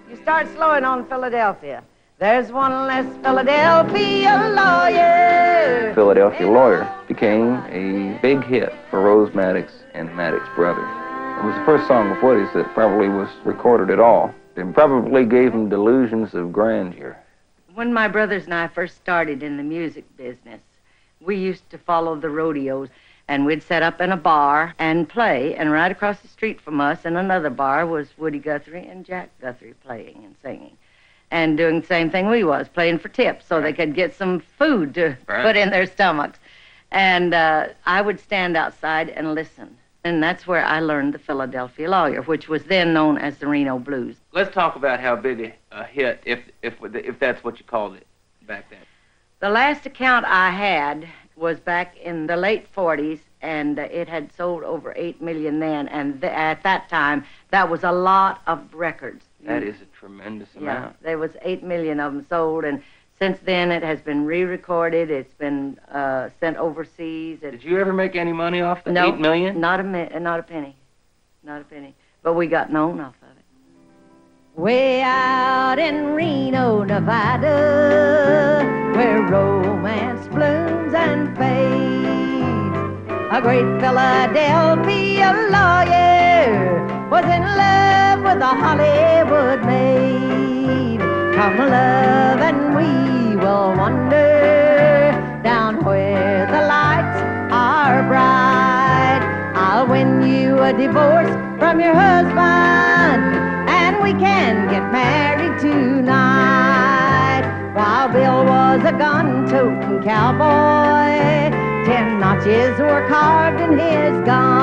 You start slowing on Philadelphia. There's one less Philadelphia lawyer. Philadelphia Lawyer became a big hit for Rose Maddox and the Maddox brothers. It was the first song of Woody's that probably was recorded at all. It probably gave him delusions of grandeur. When my brothers and I first started in the music business, we used to follow the rodeos, and we'd set up in a bar and play, and right across the street from us in another bar was Woody Guthrie and Jack Guthrie playing and singing. And doing the same thing we was, playing for tips so they could get some food to put in their stomachs. And I would stand outside and listen. And that's where I learned the Philadelphia Lawyer, which was then known as the Reno Blues. Let's talk about how big a hit, if that's what you called it back then. The last account I had was back in the late 40s, and it had sold over 8 million then. And at that time, that was a lot of records. That is a tremendous amount. Yeah, there was 8 million of them sold, and since then it has been re-recorded. It's been sent overseas. Did you ever make any money off the No, 8 million? Not a penny. Not a penny. But we got known off of it. Way out in Reno, Nevada, where romance blooms and fades, a great Philadelphia lawyer was in love with a Hollywood maid. Come love and we will wander down where the lights are bright. I'll win you a divorce from your husband, and we can get married tonight. While Bill was a gun-toting cowboy, 10 notches were carved in his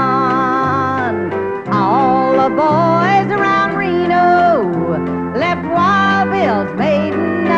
gun. All the boys around Reno left Wild Bill's maiden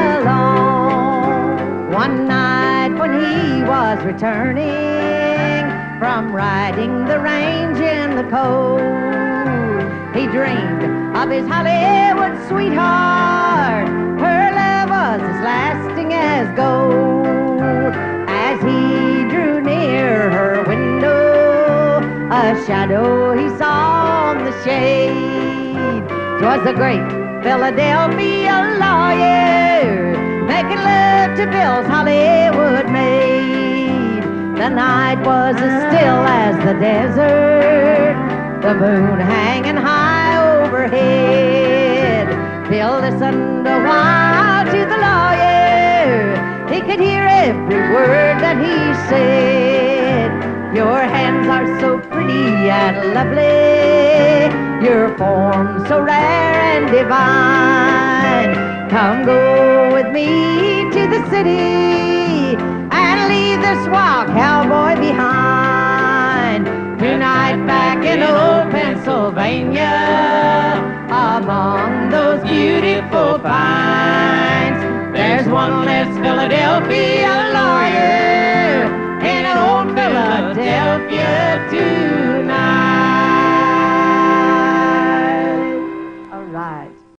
alone. One night when he was returning from riding the range in the cold, he dreamed of his Hollywood sweetheart. Her love was as lasting as gold. As he drew near her window, a shadow he saw on the shade. 'Twas the great Philadelphia lawyer making love to Bill's Hollywood maid. The night was as still as the desert, the moon hanging high overhead. Bill listened a while to the lawyer. He could hear every word that he said. Your hands are so pretty and lovely, your form so rare and divine. Come go with me to the city and leave this wild cowboy behind. Tonight back in old Pennsylvania, among those beautiful pines, there's one less Philadelphia lawyer in old Philadelphia tonight. All right.